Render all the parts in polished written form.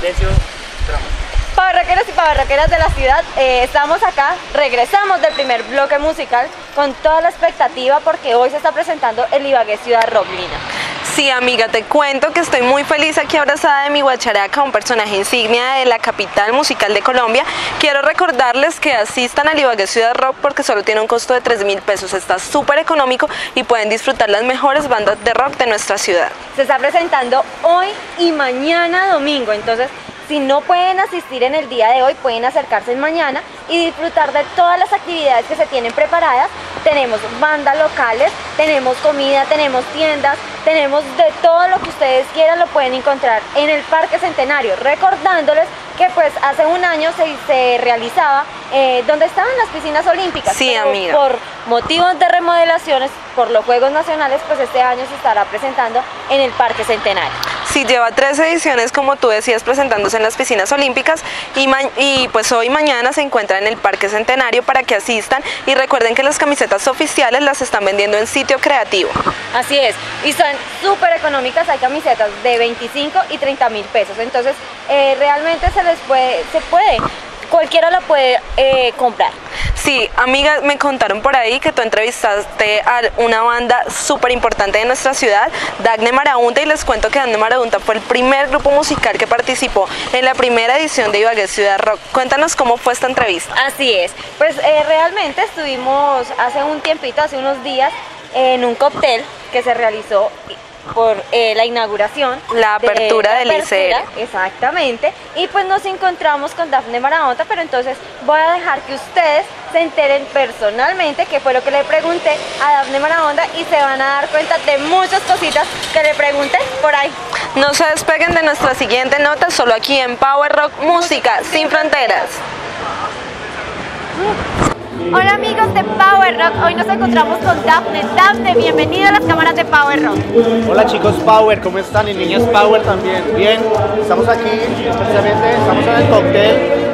Decio Tramo. Powerrockeros y powerrockeras de la ciudad, estamos acá, regresamos del primer bloque musical con toda la expectativa porque hoy se está presentando el Ibagué Ciudad Rock, Lina. Sí, amiga, te cuento que estoy muy feliz aquí abrazada de mi guacharaca, un personaje insignia de la capital musical de Colombia. Quiero recordarles que asistan al Ibagué Ciudad Rock porque solo tiene un costo de 3.000 pesos, está súper económico y pueden disfrutar las mejores bandas de rock de nuestra ciudad. Se está presentando hoy y mañana domingo, entonces si no pueden asistir en el día de hoy, pueden acercarse mañana y disfrutar de todas las actividades que se tienen preparadas. Tenemos bandas locales, tenemos comida, tenemos tiendas, tenemos de todo lo que ustedes quieran, lo pueden encontrar en el Parque Centenario. Recordándoles que pues hace un año se realizaba donde estaban las piscinas olímpicas. Sí, pero amiga. Por motivos de remodelaciones, por los Juegos Nacionales, pues este año se estará presentando en el Parque Centenario. Sí, lleva 3 ediciones, como tú decías, presentándose en las piscinas olímpicas y pues hoy y mañana se encuentra en el Parque Centenario para que asistan y recuerden que las camisetas oficiales las están vendiendo en Sitio Creativo. Así es, y son súper económicas, hay camisetas de 25 y 30.000 pesos, entonces realmente se puede, cualquiera lo puede comprar. Sí, amiga, me contaron por ahí que tú entrevistaste a una banda súper importante de nuestra ciudad, Dafne Marabunta, y les cuento que Dafne Marabunta fue el primer grupo musical que participó en la primera edición de Ibagué Ciudad Rock. Cuéntanos cómo fue esta entrevista. Así es, pues realmente estuvimos hace un tiempito, hace unos días, en un cóctel que se realizó por la inauguración, la apertura del ICR. Exactamente, y pues nos encontramos con Dafne Marabunta, pero entonces voy a dejar que ustedes se enteren personalmente qué fue lo que le pregunté a Dafne Marabunta y se van a dar cuenta de muchas cositas que le pregunté por ahí. No se despeguen de nuestra siguiente nota, solo aquí en Power Rock, música sin fronteras. Hola amigos de Power Rock, hoy nos encontramos con Dafne. Dafne, bienvenida a las cámaras de Power Rock. Hola chicos Power, ¿cómo están? Y niñas Power también. Bien, estamos aquí, especialmente estamos en el cóctel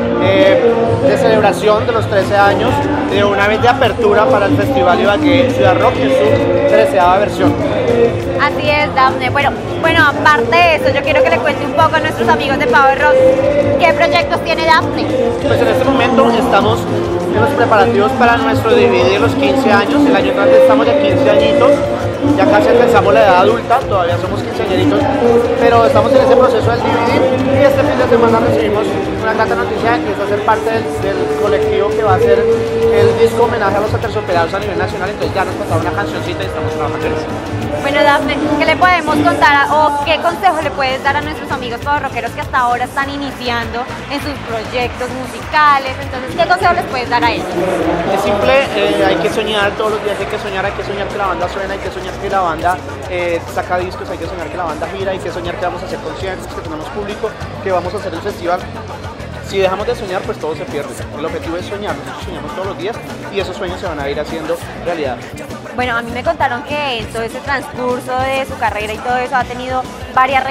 de celebración de los 13 años de una vez de apertura para el Festival Ibagué Ciudad Rock en su 13ª versión. Así es, Dafne. Bueno, aparte de eso, yo quiero que le cuente un poco a nuestros amigos de Power Rock qué proyectos tiene Dafne. Pues en este momento estamos en los preparativos para nuestro DVD de los 15 años. El año entrante estamos de 15 añitos, ya casi alcanzamos la edad adulta, todavía somos quinceañeritos, pero estamos en ese proceso del DVD y este fin de semana recibimos una grata noticia que es hacer parte del colectivo que va a hacer el disco homenaje a los aterciopelados a nivel nacional, entonces ya nos pasaron una cancioncita y estamos trabajando en eso. Bueno, Dafne, ¿qué le podemos contar o qué consejo le puedes dar a nuestros amigos powerrockeros que hasta ahora están iniciando en sus proyectos musicales? Entonces, ¿qué consejo les puedes dar a ellos? Es simple, hay que soñar todos los días, hay que soñar que la banda suena, hay que soñar que la banda saca discos, hay que soñar que la banda gira, hay que soñar que vamos a hacer conciertos, que tenemos público, que vamos a hacer el festival. Si dejamos de soñar, pues todo se pierde. El objetivo es soñar, nosotros soñamos todos los días y esos sueños se van a ir haciendo realidad. Bueno, a mí me contaron que en todo ese transcurso de su carrera y todo eso ha tenido varios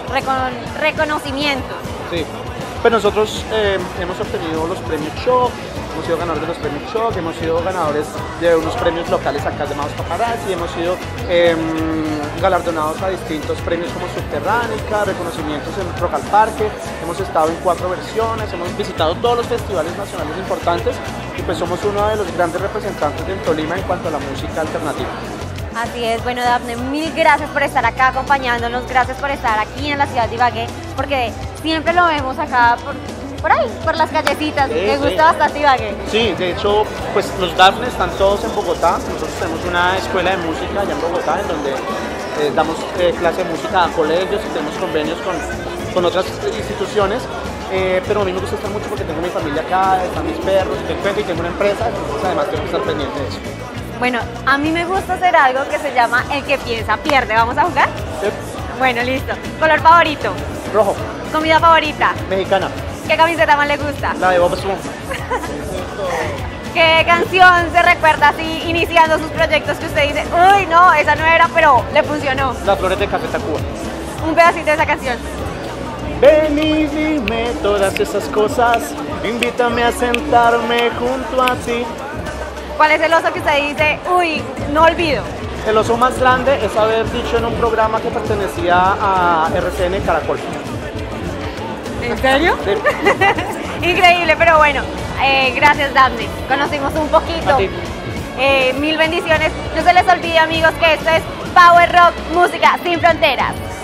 reconocimientos. Sí, pues nosotros hemos obtenido los premios Shock, hemos sido ganadores de los premios Shock, hemos sido ganadores de unos premios locales acá llamados Paparazzi, hemos sido galardonados a distintos premios como Subterránica, reconocimientos en Rock al Parque, hemos estado en 4 versiones, hemos visitado todos los festivales nacionales importantes y pues somos uno de los grandes representantes del Tolima en cuanto a la música alternativa. Así es, bueno Dafne, mil gracias por estar acá acompañándonos, gracias por estar aquí en la ciudad de Ibagué, porque siempre lo vemos acá por ahí, por las callecitas, me gusta bastante Ibagué. Sí, de hecho, pues los Dafne están todos en Bogotá, nosotros tenemos una escuela de música allá en Bogotá, en donde damos clase de música a colegios y tenemos convenios con otras instituciones, pero a mí me gusta estar mucho porque tengo mi familia acá, están mis perros, y tengo una empresa, entonces además tengo que estar pendiente de eso. Bueno, a mí me gusta hacer algo que se llama el que piensa pierde, ¿vamos a jugar? Sí. Bueno, listo. ¿Color favorito? Rojo. ¿Comida favorita? Mexicana. ¿Qué camiseta más le gusta? La de Bob Esponja. ¿Qué canción se recuerda así iniciando sus proyectos que usted dice, uy, no, esa no era, pero le funcionó? Las flores de Café Tacuba. Un pedacito de esa canción. Ven y dime todas esas cosas, invítame a sentarme junto a ti. ¿Cuál es el oso que usted dice, uy, no olvido? El oso más grande es haber dicho en un programa que pertenecía a RCN Caracol. ¿En serio? Sí. Increíble, pero bueno, gracias Daphne, conocimos un poquito. A ti. Mil bendiciones. No se les olvide, amigos, que esto es Power Rock, música sin fronteras.